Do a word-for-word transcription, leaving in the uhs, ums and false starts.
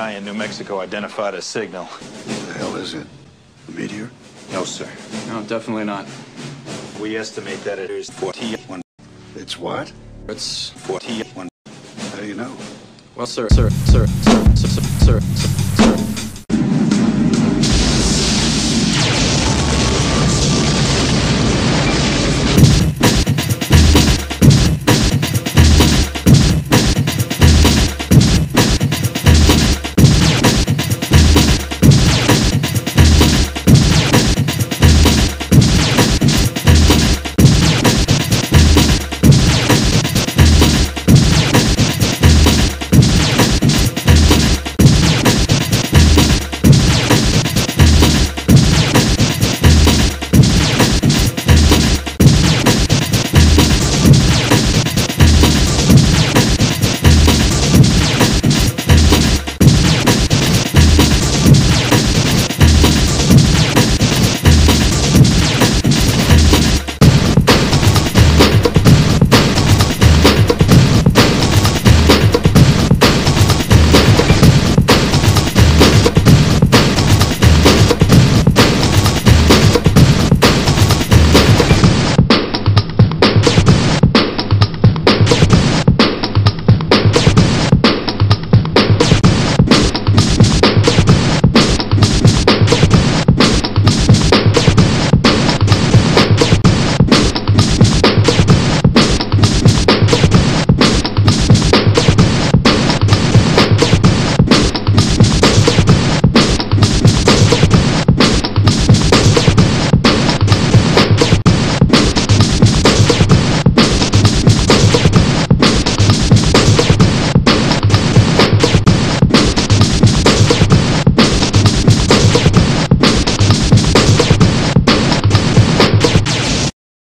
I in New Mexico identified a signal. What the hell is it? A meteor? No, sir. No, definitely not. We estimate that it is forty-one. It's what? It's... forty-one. How do you know? Well, sir, sir, sir, sir, sir, sir, sir, sir.